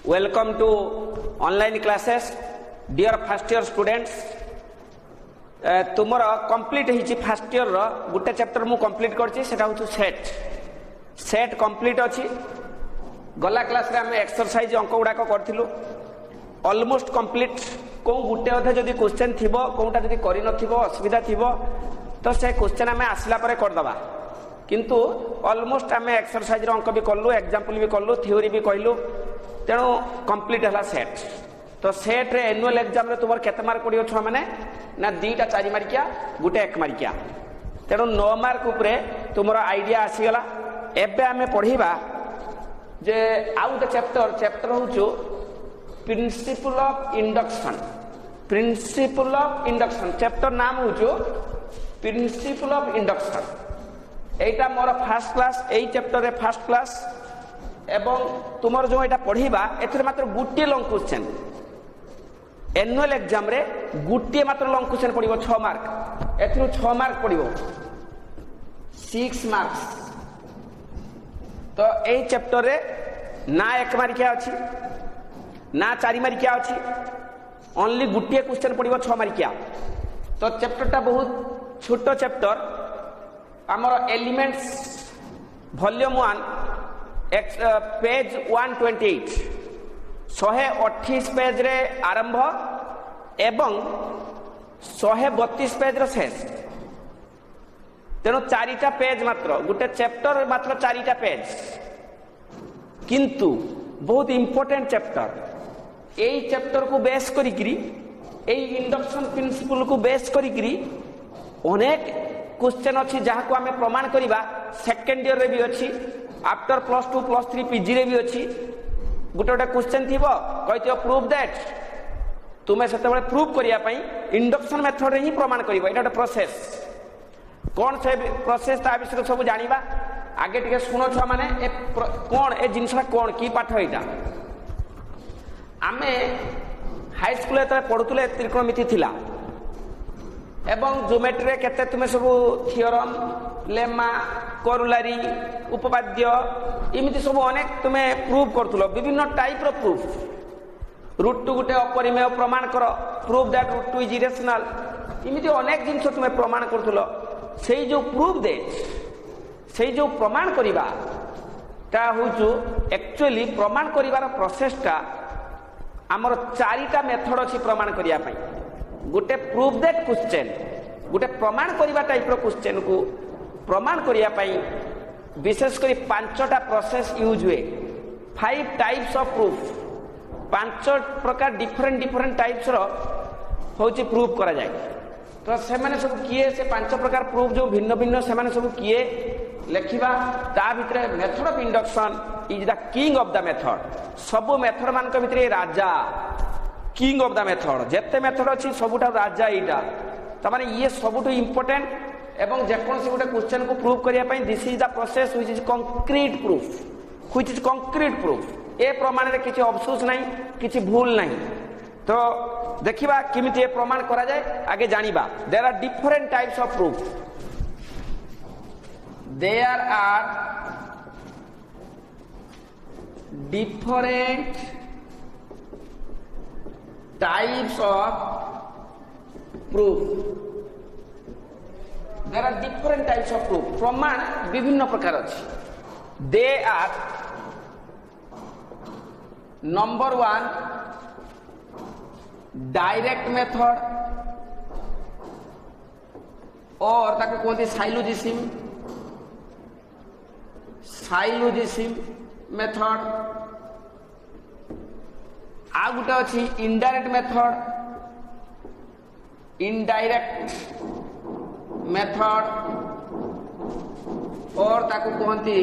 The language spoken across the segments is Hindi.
Welcome to online classes, dear first year students. तुमर कंप्लीट होइछि फर्स्ट ईयर रो गुटे चैप्टर मु कंप्लीट करछि सेटा होछु सेट कंप्लीट अछि। गला क्लास रे हम एक्सरसाइज अंक गुडा को करथिलु ऑलमोस्ट कंप्लीट। को गुटे अधे जदी क्वेश्चन थिबो कोटा जदी करि नथिबो असुविधा थिबो तो से क्वेश्चन हमें आसला परे कर दबा, किंतु ऑलमोस्ट हमें एक्सरसाइज रो अंक भी करलु, एग्जांपल भी करलु, थ्योरी भी कहलु, तेणु कंप्लीट हला सेट। तो सेट रे एनुअल एग्जाम रे तुमर केते मार्क पडियो छ माने ना 2टा 4 मार्किया गुटे 1 मार्किया, तेणु 9 मार्क उपरे तुमर आईडिया आसी गला। एबे हमें पढिबा जे आउट चैप्टर होचो principle of induction. Principle of induction chapter नाम होचो प्रिंसिपल ऑफ इंडक्शन। एटा मोर फर्स्ट क्लास, एई चैप्टर रे फर्स्ट क्लास एवं तुमर जो एटा पढिबा एथरे मात्र गुटे लॉन्ग क्वेश्चन। एनुअल एग्जाम रे गुटे मात्र लॉन्ग क्वेश्चन पडिबो 6 मार्क, एथरु 6 मार्क पडिबो 6 मार्क्स। तो एई चैप्टर रे ना 1 मार्किया अछि ना 4 मार्किया अछि, ओनली गुटे क्वेश्चन पडिबो 6 मार्किया। तो चैप्टरटा बहुत छोटो चैप्टर। हमर एलिमेंट्स वॉल्यूम 1 पेज 128 128 पेज रे आरंभ एवं 132 पेज रो शेष। तेणु 4टा पेज मात्र, गोटे चैप्टर मात्र 4टा पेज, किंतु बहुत इंपोर्टेंट चैप्टर। एई चैप्टर को बेस करिकरी, एई इंडक्शन प्रिंसिपल को बेस करिकरी अनेक क्वेश्चन अछि जहा को हमें प्रमाण करिबा। सेकंड ईयर रे भी अछि, आफ्टर +2 +3 पीजी रे भी अछि। गोटे गोटे क्वेश्चन थिबो कहितो प्रूव दैट, तुमे सेते बेले प्रूव करिया पई इंडक्शन मेथड रे ही प्रमाण करिवो। एटा प्रोसेस कोन से प्रोसेस ता विषय सब जानिबा। आगे टिके सुनो छ माने ए कोन ए जिंसला कोन की पाठ एटा। आमे हाई स्कूल रे पढुतले त्रिकोणमिति थिला एवं ज्योमेट्री रे केते तुमे सब थियोरम, लेमा, कोरुलारी, उपपाद्य इमिति सब अनेक तुमे प्रूव करथुलो। विभिन्न टाइप रो प्रूफ, रूट टू गुटे अपरिमेय प्रमाण करो, prove that root two is irrational, इमिति अनेक जिंस तुमे प्रमाण करथुलो। सेई जो प्रूव दे, सेई जो प्रमाण करिबा ता होजो एक्चुअली प्रमाण करिवार प्रोसेस टा हमर 4टा मेथड अछि प्रमाण करिया पई। गोटे प्रूव दैट क्वेश्चन, गोटे प्रमाण करिवा टाइप रो क्वेश्चन को प्रमाण करिया पई विशेष करी 5टा प्रोसेस यूज हुए। 5 टाइप्स ऑफ प्रूफ, 5 प्रकार डिफरेंट टाइप्स रो होची प्रूफ करा जाय। तो से माने सब किए से 5 प्रकार प्रूफ जो भिन्न भिन्न से माने सब किए लेखिबा। ता भितरे method of induction is the king of the method. सब मेथड मान के भितरे राजा, किंग ऑफ द मेथड। जेते मेथड अछि सबुटा राजा एटा। त माने ये सबुटो इंपोर्टेंट एवं जेकोन से गोटे क्वेश्चन को प्रूव करिया पई this is the process which is concrete proof, which is concrete proof. ए प्रमाण रे किछि अफसोस नहीं, किछि भूल नहीं। तो देखिबा किमिति ए प्रमाण करा जाय, आगे जानिबा। There are different types of proof. There are different types of proof. There are different types of proof. प्रमाण विभिन्न प्रकार अछि। There are number 1 direct method और ताको कहते साइलोजिसिम मेथड। आ गुटे अछि इनडायरेक्ट मेथड, इनडायरेक्ट मेथड और ताको कहते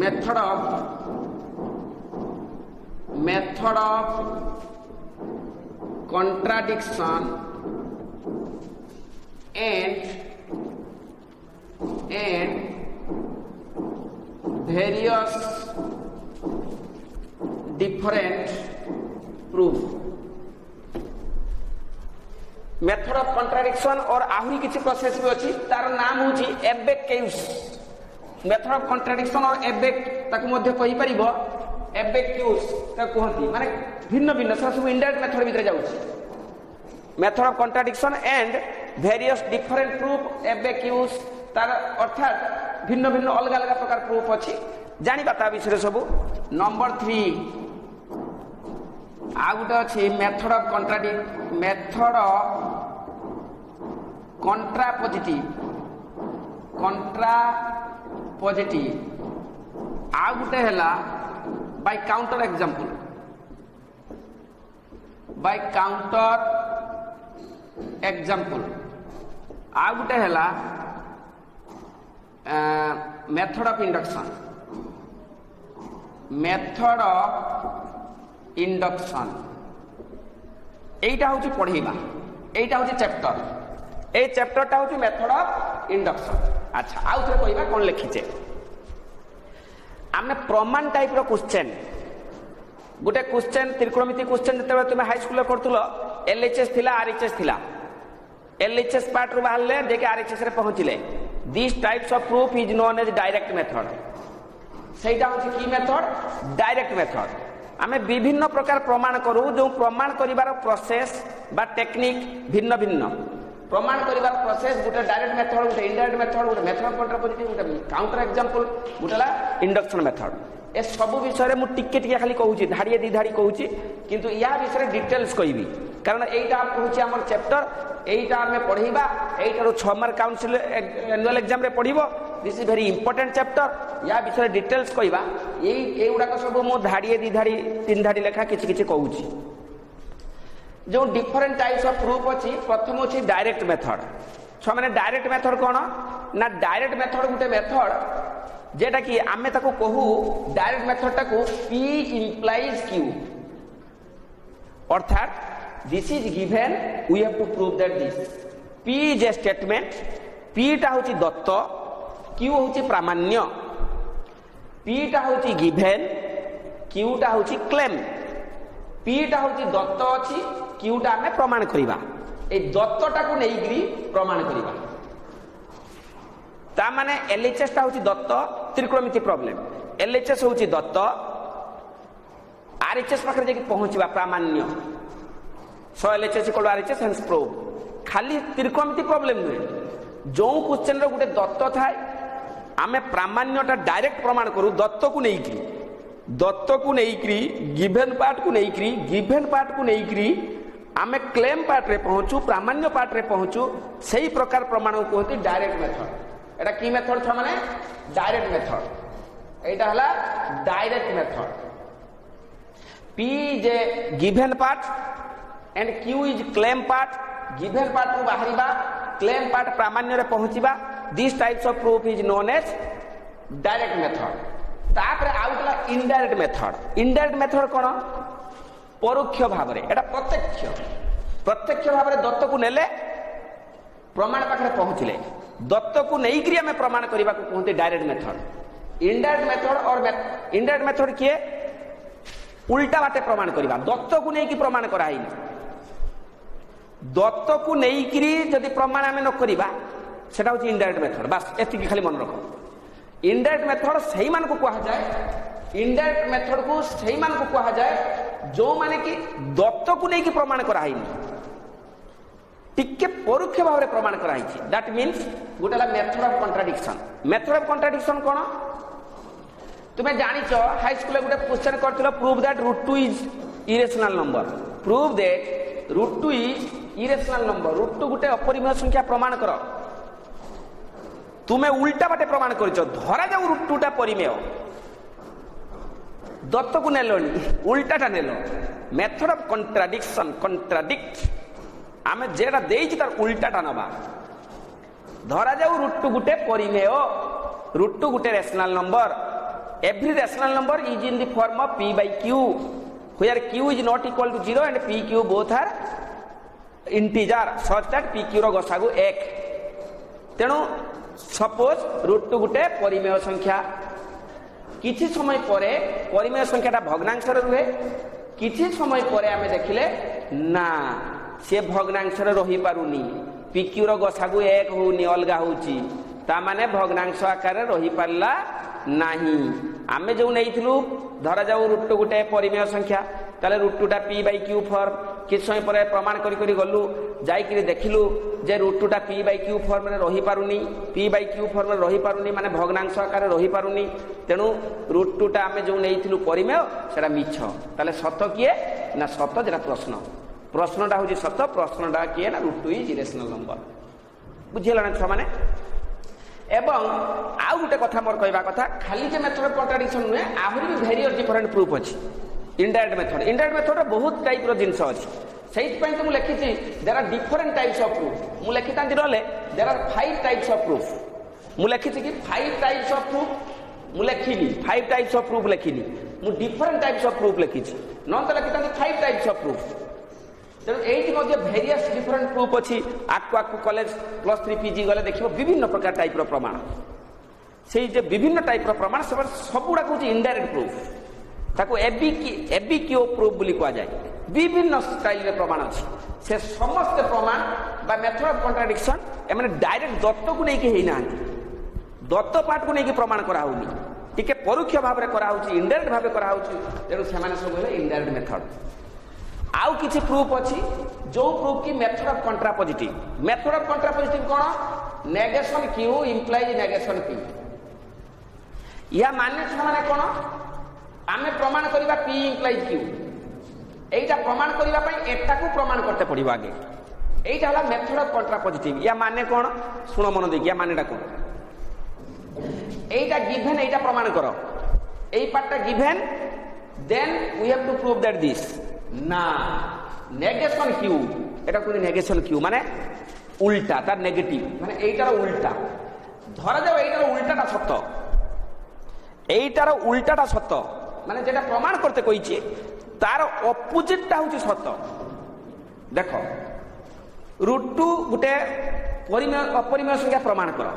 method of contradiction and various different proof। Method of contradiction और आहुरी किसी प्रोसेस भी अच्छी, तार नाम होची एबेक केस। मेथड ऑफ कॉन्ट्राडिक्शन और एबेक ताकु मध्य कहि परिबो एबेक्यूज कहती माने भिन्न भिन्न सब इनडायरेक्ट मेथड भीतर जाउछि method of contradiction and various different proof एबेक्यूज तार अर्थात भिन्न भिन्न अलग अलग प्रकार प्रूफ अछि जानि बाता विषय सब नंबर 3 आ गुटे अछि मेथड ऑफ कॉन्ट्रापोजिटिव आ गुटे हला बाय काउंटर एग्जांपल आ गुटे हला मेथड ऑफ इंडक्शन एटा होची पढेबा एटा होची चैप्टर ए चैप्टरटा होची मेथड ऑफ इंडक्शन अच्छा आउ थरे कहबा कोन लिखिचे आमे प्रमाण टाइप रो क्वेश्चन गुटे क्वेश्चन त्रिकोणमिति क्वेश्चन जते तुमे हाई स्कूल करतुलो एलएचएस थिला आरएचएस थिला एलएचएस पार्ट रो बाहरले देके आरएचएस रे पहुंचिले this types of proof is known as direct method सेटा होची की मेथड डायरेक्ट मेथड आमे विभिन्न प्रकार प्रमाण करू जो प्रमाण करिवार प्रोसेस बा टेक्निक भिन्न भिन्न प्रमाण करिवार प्रोसेस गुटे डायरेक्ट मेथड गुटे इनडायरेक्ट मेथड गुटे मेथड ऑफ कॉन्ट्रापोजिटिव गुटे काउंटर एग्जांपल गुटेला इंडक्शन मेथड ए सब विषय मु टिके टिके खाली कहूची धाड़िए दी धाड़ी कहूची किंतु या विषय डिटेल्स कहबी कारण एटा कहूची हमर चैप्टर एटा हमें पढीबा एटा रो 6 मार्क काउंसिल एनुअल एग्जाम रे पढीबो this is very important chapter या विषय डिटेल्स कहबा एउडा को सब मु धाड़िए दी धाड़ी तीन धाड़ी लेखा किछि किछि कहूची जो डिफरेंट टाइप्स ऑफ प्रूफ अछि प्रथम अछि डायरेक्ट मेथड छ माने डायरेक्ट मेथड कोन ना डायरेक्ट मेथड गुटे मेथड जेटा कि आमे ताको कहू डायरेक्ट मेथड ताको P implies Q अर्थात this is given we have to prove that this P is a statement P टा होची दत्त Q होची प्रामाण्य P टा होची given Q टा होची claim P टा होची दत्त अछि Q टा हमें प्रमाण करिबा ए दत्त टाको नेइग्री प्रमाण करिबा ता माने एलएचएस टा होची दत्त त्रिकोणमिति प्रॉब्लम एलएचएस होची दत्त आरएचएस पाखरे जे पहुंचबा प्रामाण्य so LHS equal RHS hence prove खाली त्रिकोणमिति प्रॉब्लम नुहे जो क्वेश्चन रो गुटे दत्त थाए आमे प्रामाण्यटा डायरेक्ट प्रमाण करू दत्त को नेइक्री गिवन पार्ट को नेइक्री आमे क्लेम पार्ट रे पहुंचू प्रामाण्य पार्ट रे पहुंचू सही प्रकार प्रमाण को कहती डायरेक्ट मेथड एटा की मेथड छ माने डायरेक्ट मेथड एटा हला direct method P is a given part and Q is claim part given part को बाहरिबा claim part प्रामाण्य रे पहुंचीबा this types of proof is known as direct method तापरे आउटला इनडायरेक्ट मेथड कोन परोक्ष भाव रे एटा प्रत्यक्ष भाव रे दत्त को नेले प्रमाण पाखरे पहुंचले दत्त को नेइक्री हमें प्रमाण करिबा को कहते डायरेक्ट मेथड इनडायरेक्ट मेथड किए उल्टा बाटे प्रमाण करिबा दत्त को नेइकी प्रमाण कराई दत्त को नेइक्री जदि प्रमाण हमें न करिबा सेटा होची इनडायरेक्ट मेथड बस एतिकी खाली मन रखो इनडायरेक्ट मेथड सही मान को कहा जाए इनडायरेक्ट मेथड को सही मान को कहा जाए जो माने कि दत्त को नेइकी प्रमाण कराई टिके परोक्ष भाव रे प्रमाण कराई दैट मींस गोटेला मेथड ऑफ कॉन्ट्राडिक्शन कोन तुमे जानि छ हाई स्कूल गुटे क्वेश्चन करथिलो prove that √2 is irrational number √2 गुटे अपरिमेय संख्या प्रमाण करो तुमे उल्टा बाटे प्रमाण करछो धरा जाऊ √2 टा परिमेय दत्त को नेलोनी उल्टाटा नेलो मेथड ऑफ कॉन्ट्राडिक्ट आमे जेडा देइछि तार उल्टाटा नबा धरा जाऊ √2 गुटे परिमेय √2 गुटे rational number every rational number is in the form of P by Q where Q is not equal to 0 and PQ both are integer such that PQ रो गसागु 1 तेणु सपोज √2 गुटे परिमेय संख्या किछि समय परे परिमेय संख्याटा भग्नांश रे रुहे किछि समय परे आमे देखिले ना से भग्नांश रे रही पारुनी PQ रो गसागु 1 होउनी अलगा होउची ता माने भग्नांश आकार रे रही पारला नाही आमे जो नहीं धरा जाऊ √2 गोटे परिमेय संख्या ताले √2 पी बाई क्यू फॉर्म किछ समय पर प्रमाण करी गलु जाई देखिलु जे √2 पी बाई क्यू फॉर्म रे रही पारुनी पी बाई क्यू फॉर्म रे रही पारुनी माने भग्नांश आकार रही पारुनी तेणु √2 आमे जो नहीं परिमेय सेटा मिछ ताले सत किए ना सत जेटा प्रश्नटा हूँ सत प्रश्नटा किए ना √2 इज इरेशनल नंबर बुझीगला ना छुआ माने एवं आउ गोटे कथा मोर कहवा कथा खाली जे मेथड ऑफ कॉन्ट्राडिक्शन नुहे आहुरी भी वेरियस डिफरेंट प्रूफ अच्छी इनडायरेक्ट मेथड बहुत टाइप रो जिंस अच्छी से तो मुझे लिखी there are different types of proof मुझे लिखी था there are 5 types of proof मुझे लिखी कि 5 टाइप्स ऑफ प्रूफ मुझे लिखिली 5 टाइप्स ऑफ प्रूफ लिखिली मुझे डिफरेंट टाइप्स ऑफ प्रूफ लिखी न तो लिखी था 5 टाइप्स ऑफ प्रूफ तेणु ये भेरियस डिफरेंट प्रूफ अच्छी आकु कॉलेज +3 पीजी गले देखिए विभिन्न प्रकार टाइप प्रमाण से विभिन्न टाइप प्रमाण सबुड़ा हूँ इनडायरेक्ट प्रूफ ताको एबीक्यू प्रूफ बोली कह जाए विभिन्न स्टाइल रे प्रमाण अच्छी से समस्त प्रमाण बा मेथड ऑफ कॉन्ट्राडिक्शन एमाने डायरेक्ट दत्त को लेकिन ना दत्त पार्ट को लेकिन प्रमाण कराऊनी टिके परोक्ष भाव में कराऊची इनडायरेक्ट भाव कराऊची तेणु से सब इनडायरेक्ट मेथड आउ किछि प्रूफ अच्छी जो प्रूफ की मेथड ऑफ कंट्रापोजिटिव कौन negation Q implies negation P या माने माने कौन आमे प्रमाण करबा पी इंप्लाइज क्यू एटा प्रमाण करबा पई एटा को प्रमाण करते पड़िबो आगे एटा होला मेथड ऑफ कंट्रापोजिटिव या माने कौन सुनो मन देखिया मानेटा कौन एटा गिवन एटा प्रमाण करो एई पार्टटा given then we have to prove that this ना नेगेशन क्यू एटा कोनी नेगेशन क्यू माने उल्टा तार नेगेटिव माने एटार उल्टा धरा जाओ एटार उल्टाटा सत्य एटार उल्टाटा सत्य माने जेटा प्रमाण करते कहिछि तार अपोजिटटा होछि सत्य देखो √2 गुटे परिमेय अपरिमेय संख्या प्रमाण करो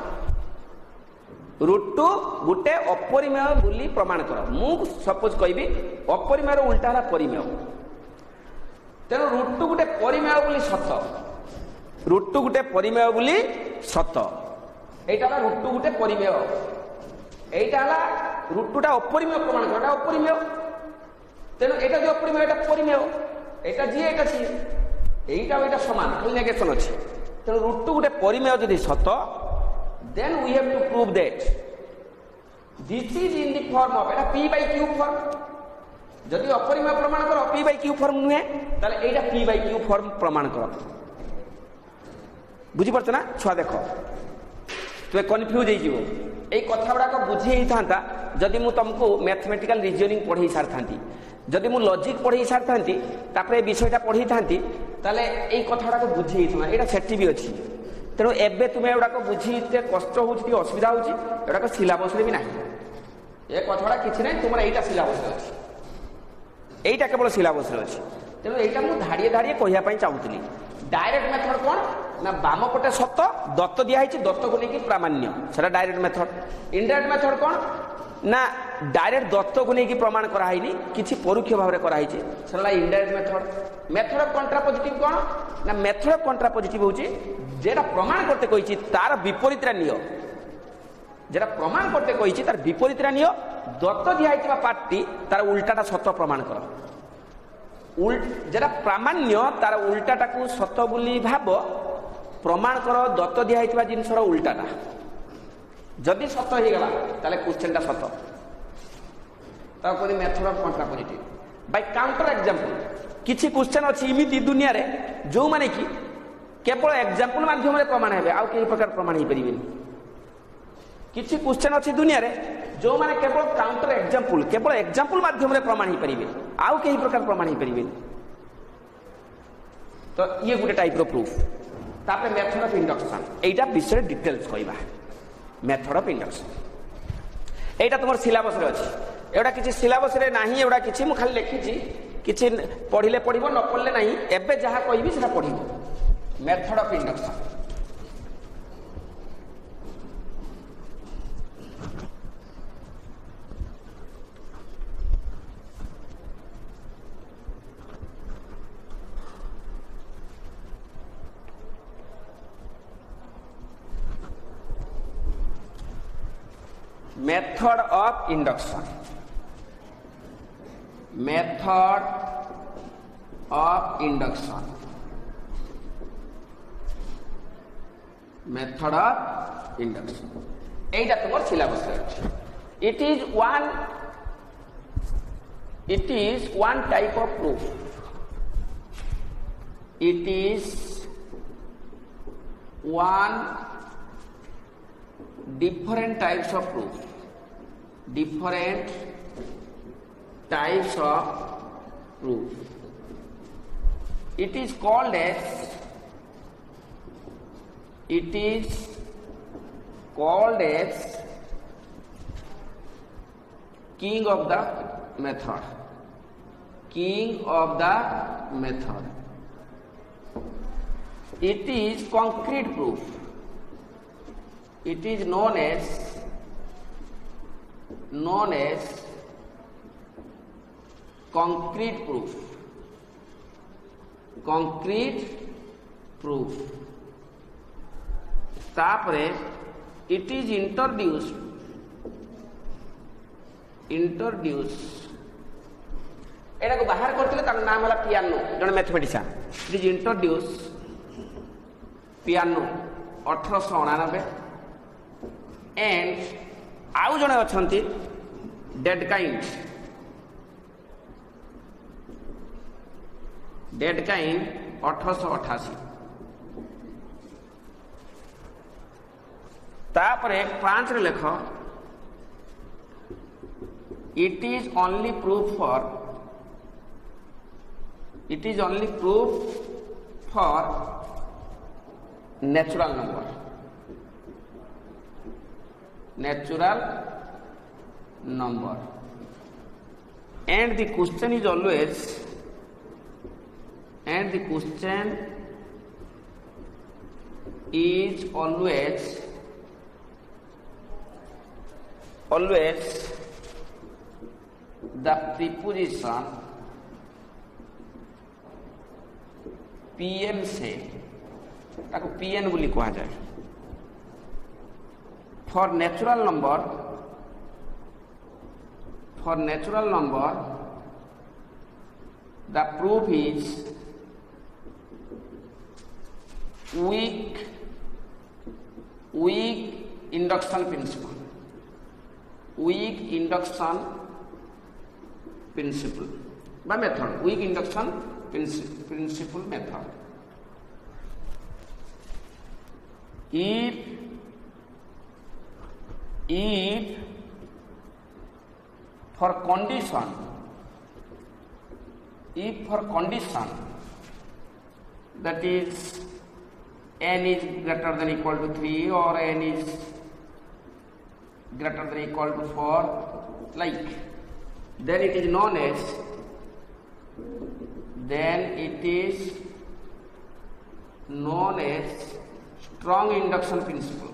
√2 गुटे अपरिमेय बोली प्रमाण करो मु सपोज कहबी अपरिमेयर उल्टा हला परिमेय तेणु √2 गुटे परिमेय बोली सत √2 गुटे परिमेय बोली सत एटा हला √2 गुटे परिमेय एटा हला √2 टा अपरिमेय प्रमाण करता अपरिमेय तेणु एटा जो अपरिमेय एटा परिमेय एटा जी एटा सी एटा एटा समान खाली नेगेशन अछि तेणु √2 गुटे परिमेय जदि सत then we have to prove that this is in the form of एटा p बाय q फॉर्म जदि अपरिमेय प्रमाण करो p बाय q फॉर्म नुहे ताले एटा p बाय q फॉर्म प्रमाण करो बुझी परछ ना छुआ देखो तुमे कन्फ्यूज हो जिवो एई कथा गुडा को बुझी ही थांता जदि मु तुमको मैथमेटिकल रीजनिंग पढ़ी सार थांती जदि मु लॉजिक पढ़ी सार थांती तापरे विषयटा पढ़ी थांती ताले एई कथा गुडा को बुझी ही थमा एटा सेठी भी अछि तेणु एबे तुमे एडा को बुझी कष्ट होउछि असुविधा होउछि एडा को सिलेबस रे भी नाही ए कथाडा किछि नै तुमरा एटा सिलेबस रे अछि एटा केवल सिलेबस रे अछि तेणु एटा मु धाड़िए धाड़िए कहिया पई चाहूतली डायरेक्ट मेथड कोन ना बाम पटे सत दत्त दिया हिछि दत्त को लेकी प्रामाण्य सेटा डायरेक्ट मेथड इनडायरेक्ट मेथड कोन ना डायरेक्ट दत्त को लेकी प्रमाण करा हिनी किछि परोक्ष भाव रे करा हिछि सेटा इनडायरेक्ट मेथड ऑफ कंट्रापोजिटिव कोन ना मेथड ऑफ कंट्रापोजिटिव होछि जेटा प्रमाण करते कहिछि तार विपरीत रा नियो जेटा प्रमाण करते कहिछि तार विपरीत रा नियो दत्त दिया हिथिबा पार्टी तार उल्टाटा सत्य प्रमाण करो जेटा प्रामाण्य तार उल्टाटा को सत्य बोली भाव प्रमाण करो दत्त दिया हिथिबा जिंसर उल्टाटा जदि सत्य हो गला ताले क्वेश्चनटा सत्य ता कोनी method of contrapositive by counter example किछि क्वेश्चन अछि इमिति दुनिया रे जो माने कि केवल एग्जांपल माध्यम रे प्रमाण हेबे आउ केही प्रकार प्रमाण ही परिबेनी किछि क्वेश्चन अछि दुनिया रे जो माने केवल काउंटर एग्जांपल केवल एग्जांपल माध्यम रे प्रमाण ही परिबे आउ केही प्रकार प्रमाण ही परिबेनी तो ये गुटे टाइप रो प्रूफ तापर मेथड ऑफ इंडक्शन एटा विषय डिटेल्स कहबा मेथड ऑफ इंडक्शन एटा तुमर सिलेबस रे अछि एटा किछि सिलेबस रे नाही एटा किछि मु खाली लिखि छि किछि पढिले पढिबो न पढले नाही एबे जहा कहबी सेटा पढिबो method of induction method of induction, method of induction, method of induction एटा तुम सिलेबस रे it is one type of proof, it is one different types of proof, different types of proof. It is called as king of the method, king of the method. It is concrete proof. It is known as concrete proof. Concrete proof. तापरे it is introduced एटा को बाहर करथिले तार नाम होला पियानो, जने mathematician. It is introduce Peano 1899 and आउ जने अछंती डेडकाइंड 1888. तापरे 5 रे लेख it is only proof for natural number, and the question is always the preposition pn से ताको pn बोली कहा जाए. For natural number the proof is weak induction principle, by method, weak induction principle method. If for condition that is n is greater than equal to 3 or n is greater than equal to 4, like, then it is known as strong induction principle.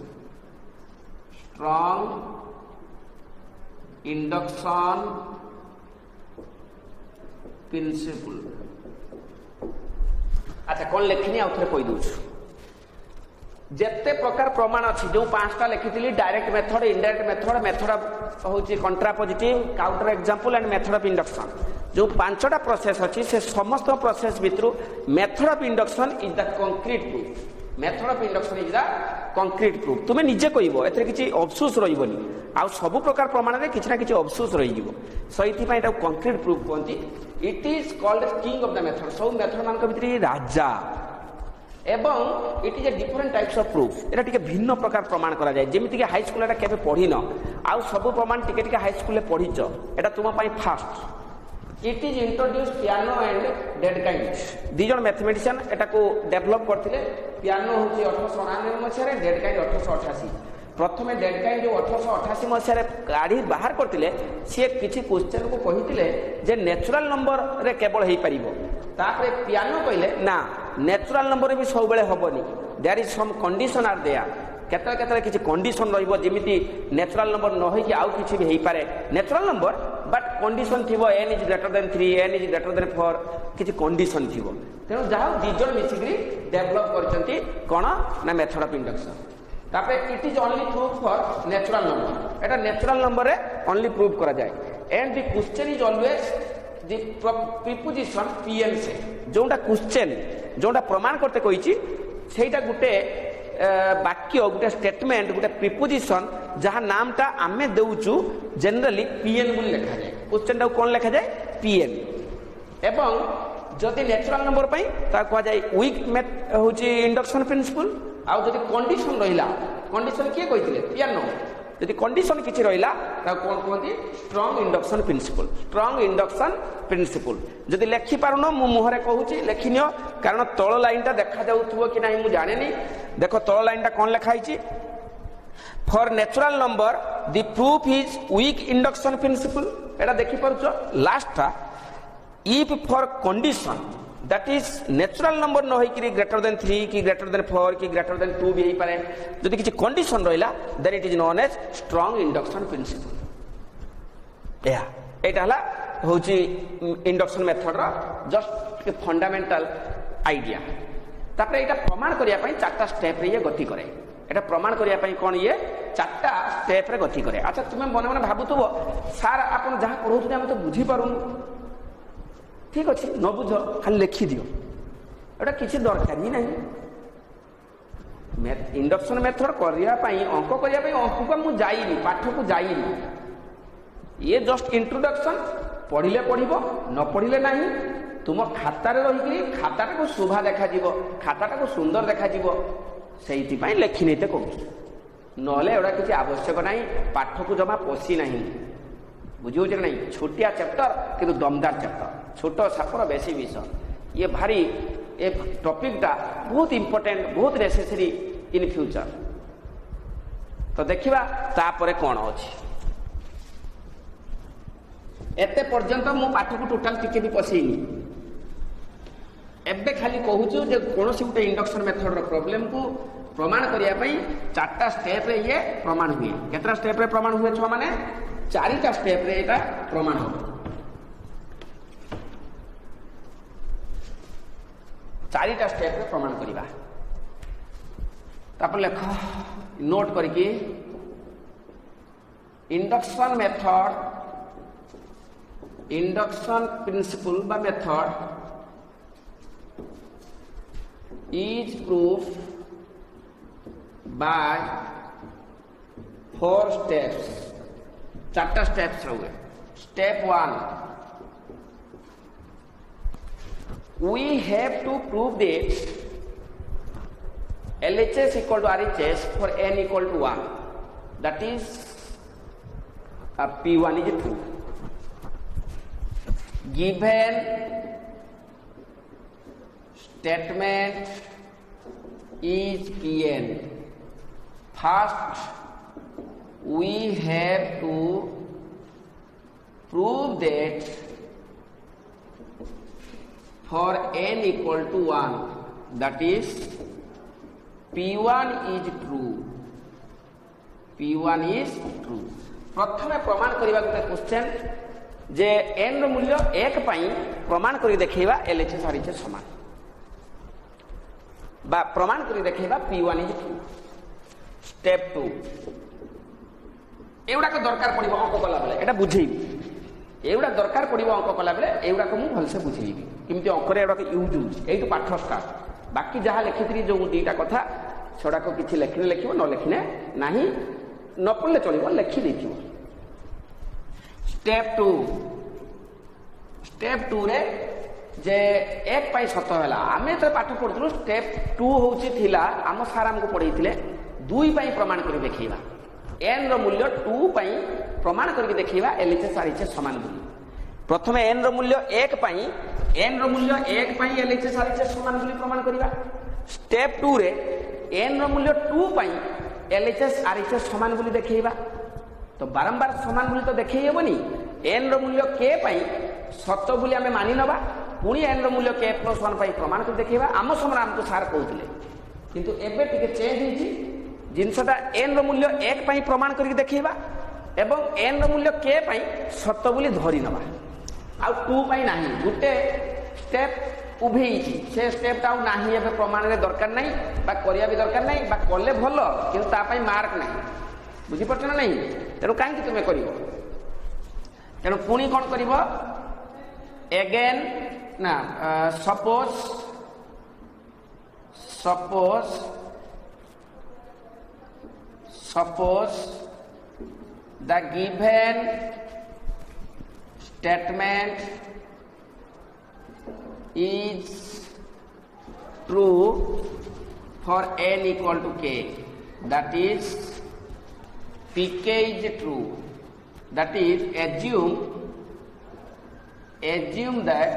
अच्छा कौन लिखनी आउथरे कहि दूछु. जेते प्रकार प्रमाण अछि जो पांचटा लिखिथिली डायरेक्ट मेथड, इनडायरेक्ट मेथड होची contrapositive, counter example and method of induction. जो पांचटा प्रोसेस अछि से समस्त प्रोसेस भितरु method of induction is the concrete proof. Method of induction is the concrete proof. तुमे निजे कहबो एथरे किछि अफसोस रहिबोनी, आ सब प्रकार प्रमाण रे किछि ना किछि अफसोस रहि जिवो. सो इति पय एटा कंक्रीट प्रूफ कोंती. It is called as king of the method. सब मेथड मान के भितरी राजा. एवं it is a different types of proof. एटा टिके भिन्न प्रकार प्रमाण करा जाय. जेमिति कि हाई स्कूल एटा केबे पढिन, आ सब प्रमाण टिके हाई स्कूल ले पढिच. एटा तुम पय fast. It is introduced piano and Dedekind. दी जन मैथमेटिशियन एटा को डेवलप करथिले. पियानो होची 1899 मसिया रे, डेडकाइंड 1888. प्रथमे डेडकाइंड जो 1888 मसिया रे गाड़ी बाहर करथिले, से किछि क्वेश्चन को कहिथिले जे नेचुरल नंबर रे केवल हेई परिबो. तापरे पियानो कहिले ना, नेचुरल नंबर भी सब बेले होबनी. There is some condition are there. केतरा किछि कंडीशन रहिबो, जेमिति नेचुरल नंबर न होई कि आउ किछि भी हेई पारे. नेचुरल नंबर बट कंडीशन थिबो n is greater than 3, n is greater than 4, किछि कंडीशन थिबो. तेनो जहा दी जन मिसिग्री डेवलप करचंती कोन ना मेथड ऑफ इंडक्शन. तापर it is only proof for natural number एटा नेचुरल नंबर रे ओनली प्रूफ करा जाए and the question is always the preposition P N से जोटा क्वेश्चन जोटा प्रमाण करते कहिची सेटा गुटे वाक्य गोटे स्टेटमेंट गोटे प्रीपोजिशन जहाँ नामटा आमे देउचु जनरली पीएन बोली लिखा जाए क्वेश्चन टा कोन लिखा जाए पीएन एवं जदि नेचुरल नंबर पई ता कहा जाए वीक मेथ होची इंडक्शन प्रिंसिपल आउ जदि कंडीशन रहिला कंडीशन किए कहिथिले पियानो जदि कंडीशन किछि रहिला ता कोन कहती strong induction principle strong induction principle जदि लेखि पारुनो मु मुहरे कहूची लेखिनियो कारण तळ लाइन टा देखा जाउथबो कि नाही मु जाने नी देखो तळ लाइन टा कोन लिखा हिची for natural number the proof is weak induction principle एटा देखि पारुछो लास्ट टा if for condition that is natural number न होई कि ग्रेटर देन 3 कि ग्रेटर देन 4 कि ग्रेटर देन 2 भी पारे जदि किछि कंडीशन रहिला then it is known as strong induction principle या एटा हला होची इंडक्शन मेथड रो जस्ट फंडामेंटल आईडिया तापर एटा प्रमाण करिया पई चारटा स्टेप रे ये गति करे एटा प्रमाण करिया पई कोन ये चारटा स्टेप रे गति करे अच्छा तुमे मने मने भाबुतबो सर आपण जहा पढौथि हम तो बुझी पारुन ठीक अच्छे न बुझ खाली लिखि दियो एटा किसी दरकार ही नहीं इंडक्शन मेथड करिया पई अंक करिया पई अंक को मु जाईनी पाठ को जाईनी ये जस्ट इंट्रोडक्शन पढ़िले पढ़िबो न पढ़िले नहीं तुम खाता रे रही खाताटा को शोभा देखा जीवो खाताटा को सुंदर देखा जीवो सेइति पई लेखि नेते कहू नले एडा किसी आवश्यक नहीं पाठ को जमा पसी नहीं बुझियो जे नहीं छोटिया चैप्टर किंतु दमदार चैप्टर छोट सापर बेसी विषय ये भारी ए टॉपिक टा बहुत इंपोर्टेंट बहुत नेसेसरी इन फ्यूचर तो देखिबा तापरे कोन अछि एते पर्यंत मु पाठ को टोटल टिके भी पसेनी एबे खाली कहूछु जे कोनोसी गुटे इंडक्शन मेथड रो प्रॉब्लम को प्रमाण करिया पई चारटा स्टेप रे ये प्रमाण हुए केतरा स्टेप रे प्रमाण हुए छ माने चारिटा स्टेप रे एटा प्रमाण हो चारिटा स्टेप रे प्रमाण करिबा तापर लेख नोट करके इंडक्शन मेथड इंडक्शन प्रिंसिपल बा method is proved by 4 steps चारटा स्टेप्स हुए step 1 we have to prove that LHS equal to RHS for n equal to 1 that is P1 is true given statement is Pn. First, we have to prove that for n equal to 1, that is P1 is true. P1 is true. प्रथमे प्रमाण करबा गोटे क्वेश्चन जे n रो मूल्य 1 पई प्रमाण करि देखैबा LHS RHS समान बा प्रमाण करी देखैबा P1 इज ट्रू स्टेप 2 एउडा को दरकार पड़िबो अंक कला बेले एटा बुझेइबी एउडा दरकार पड़िबो अंक कला बेले एउडा को मु भलसे बुझेइबी किमति अंक रे एउडा को यूज होउछ एइटु पाठ स्टार्ट बाकी जहा लिखितरी जो दीटा कथा छोडा को किछि लेखिने लेखिबो न लेखिने नाही न पढले चलिबो लेखि देथिबो स्टेप 2 रे जे एक पाई सत है आम जो पाठ पढ़ुलु स्टेप 2 हूँ थिला आम सार आमको पढ़े 2 पाई प्रमाण कर देखा एन रूल्य 2 पाई प्रमाण करके देखा LHS RHS समान बोली प्रथम एन रूल्य 1 पाई एन रूल्य 1 पाई LHS RHS समान बोली प्रमाण करवा स्टेप 2 रे एन रूल्य 2 पाई LHS RHS समान बोली देखा तो बारंबार समान बोली तो देखे हेबनी एन रूल्य के पाई सत बोली आम मानि नबा पुणी एन रूल्य के +1 पाई प्रमाण कर देखा आम समय आमको सार कहते किंतु एबे टिके चेंज होती जिनसटा एन रूल्य 1 पाई प्रमाण करके देखा एवं एन रूल्य के पाई सत बोली धरी नबा आ 2 पाई नाही गुटे स्टेप उभेई से स्टेपटा नाही एबे प्रमाण रे दरकार नहीं बा करिया भी दरकार नहीं बा कले भलो किंतु ता पई मार्क नहीं बुझी पड़छ ना नहीं तेणु कहीं तुम कर तेणु पुणी कौन कर एगेन ना suppose the given statement is true for n equal to k, that is pk is true, that is assume that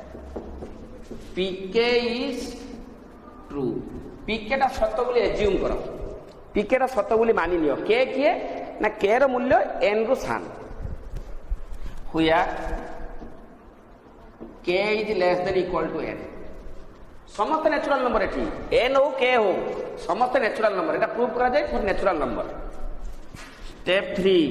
pk is true. pk टा सत्य बोली assume करो, pk टा सत्य बोली मानि लियो. k किए ना k रो मूल्य n रु सान हुआ k is less than equal to n. समस्त नेचुरल नंबर एठी n हो k हो समस्त नेचुरल नंबर एटा प्रूव करा जाय फॉर नेचुरल नंबर. स्टेप 3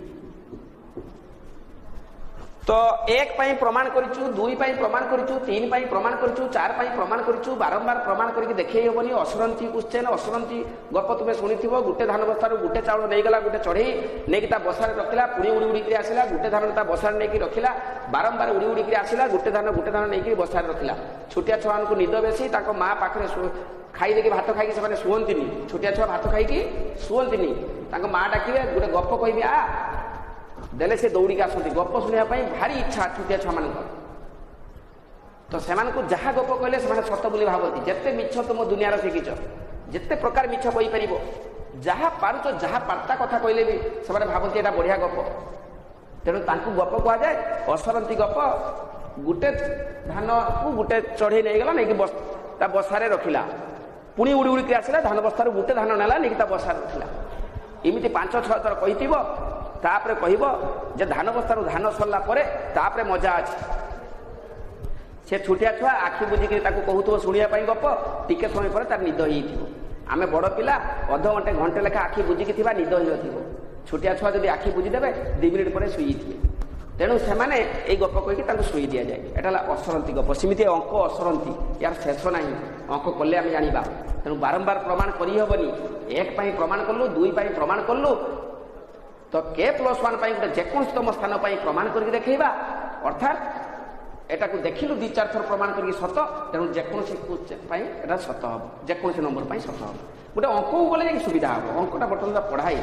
तो 1 पई प्रमाण करिचु 2 पई प्रमाण करिचु 3 पई प्रमाण करिचु 4 पई प्रमाण करिचु बारंबार प्रमाण करके देखै होबनी. असरंती क्वेश्चन असरंती गप तुमे सुनिथिबो. गुटे धान बस्तारू गुटे चाउल नै गला गुटे चढ़ी नै कि ता बसारे रखिला पुणी उड़ी उड़ी के आसिला गुटे धान ता बसारे नै कि रखिला बारंबार उड़ी उड़ी के आसिला गुटे धान नै कि बसारे रखिला. छोटिया छुआन को निद बेसी ताको मां पाखरे खाई देके भात खाई के से सुवंतिनी. छोटिया छुआ भात खाई की सुवंतिनी ताको मां डाकिबे गुटे गप कहबी आ देले से दौड़ी के आसती गप शुणा भारी इच्छा छोटिया छुआ मान तो से जहाँ गप कहले से सत बोली भावती. जिते मिछ तुम दुनिया शिखिच जिते प्रकार मिछ कही पार जहाँ पारुच जहाँ पार्ता कथा कहले भी से भावती एटा बढ़िया गप. तेणु गप कह जाए असरंती गप. गुटे धान को गुटे चढ़े नहीं गला नहीं कि बसारे रखिला पुणी उड़ी उड़ी के आसला धान बस्तार गुटे धान नेला नहीं कि बसारे रखिला. एमती 5-6 थर कही तापरे कहब जे धान बस्तार धान सरला परे तापरे मजा अछि. से छोटिया छुआ आखि बुझिक कहूथो शुणा गप टिके समय पर तार निद हो. आमे बड़ पिला अध घंटे घंटे लेखा आखि बुझिक निद हो. छोटिया छुआ जब आखि बुझीदेवे 2 मिनिट पर शुई थे. तेणु से गप कहीकि शुई दि जाए. एटा असरंती गप. सेमती अंक असरंती यार शेष ना अंक कले आम जाना. तेणु बारंबार प्रमाण करहबनी. 1 पाई प्रमाण कलु 2 पाई प्रमाण कलु तो k + 1 गोटे जेकोतम स्थान प्रमाण करके देखा अर्थात एटा को देखिलु 2-4 थर प्रमाण करके सत. तेणु जेकोसी एटा सत हम जेकोसी नंबर सत हम. गोटे अंक को गले सुविधा हम. अंकटा बर्तमान पढ़ाई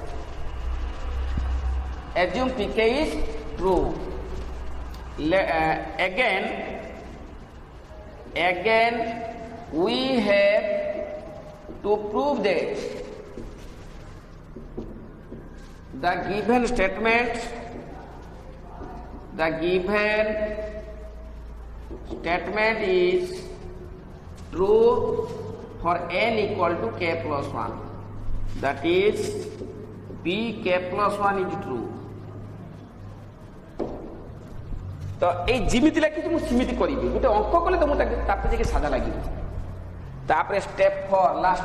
assume pk is true. Again we have to prove that the given statement is true for n equal to k + 1, that is pk + 1 is true. तो ये जिमिति लिखी मुझे सिमिति करी गोटे अंक कले तो मुझे साधा लगे. तापरे स्टेप 4 लास्ट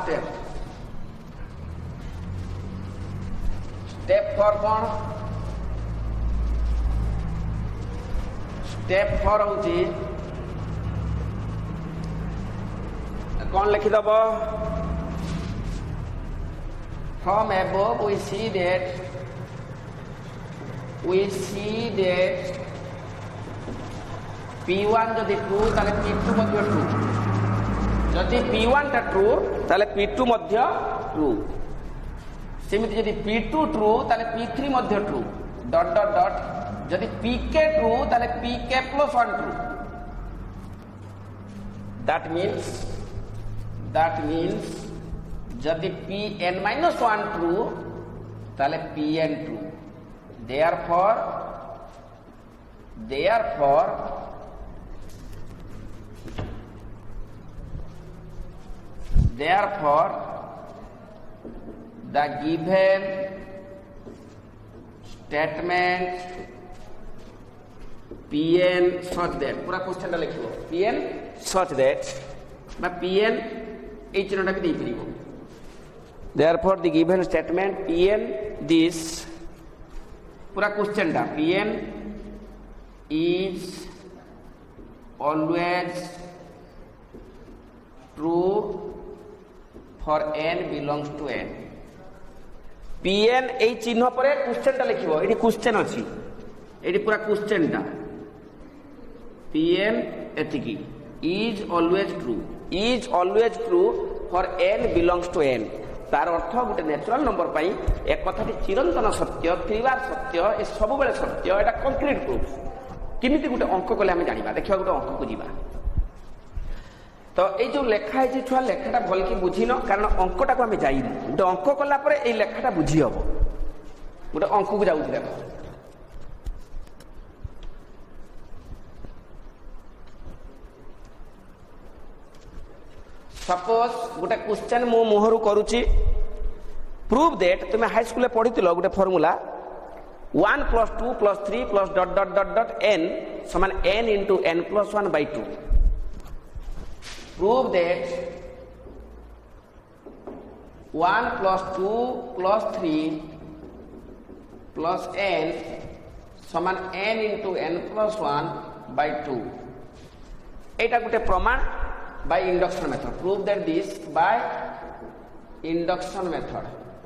स्टेप 4 कौन स्टेप 4 होची कौन लिखिदब from above we see that P1 जदि ट्रू ताले P2 मध्य ट्रू. जदि P1 टा ट्रू ताले P2 मध्य ट्रू. सेमिति जदि P2 ट्रू ताले P3 मध्य ट्रू. डॉट डॉट डॉट जदि PK ट्रू ताले PK + 1 ट्रू. that means जदि Pn - 1 ट्रू ताले Pn true. therefore the given statement Pn such that पूरा क्वेश्चन लिखो Pn such that मैं Pn ए चिन्हटा भी दे परिबो. therefore the given statement Pn this पूरा क्वेश्चन दा Pn is always true for n belongs to n. pn এই চিহ্ন পরে কোশ্চেনটা লিখিব, এটি কোশ্চেন আছে, এটি পুরা কোশ্চেনটা pn এতিকি is always true for n belongs to n. তার অর্থ গোটে ন্যাচুরাল নম্বর পাই এক কথাটি চিরন্তন সত্য, ত্রিবার সত্য, এ ସବୁବେଳେ সত্য, এটা কংক্রিট প্রুফ। কেমিতি গোটে অঙ্ক কলে আমি জানিবা, দেখিবা গোটে অঙ্কକୁ ଯିବା। তো এই যে লেখা হয়েছে ছুয়া লেখাটা ভালকি বুঝিন, কারণ অঙ্কটাকে আমি যাইনি, গোটে অঙ্ক কলা পরে এই লেখাটা বুঝি হব। গোটে অঙ্কକୁ যাଉଛି দেখ, সপোজ গোটে কোশ্চেন মো মুহরু করুছি, প্রুভ দ্যাট, তুমি হাই স্কুলে পড়িছিল গোটে ফর্মুলা 1 + 2 + 3 + ... n সমান n × n + 1/2. prove that 1 + 2 + 3 + n সমান n × n + 1/2. এটা গোটে প্রমাণ by induction method. Prove that this by induction method.